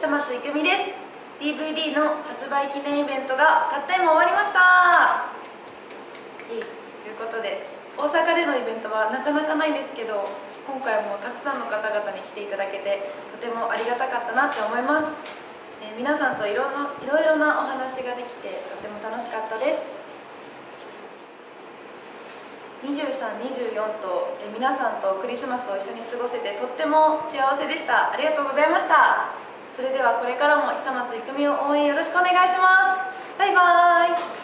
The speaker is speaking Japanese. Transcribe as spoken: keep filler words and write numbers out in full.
久松郁美です。 ディーブイディー の発売記念イベントがたった今終わりました。いいということで、大阪でのイベントはなかなかないんですけど、今回もたくさんの方々に来ていただけてとてもありがたかったなって思います。えー、皆さんといろんないろいろなお話ができてとても楽しかったです。にじゅうさん、にじゅうよんとえ皆さんとクリスマスを一緒に過ごせてとっても幸せでした。ありがとうございました。それではこれからも久松郁美を応援よろしくお願いします。バイバーイ。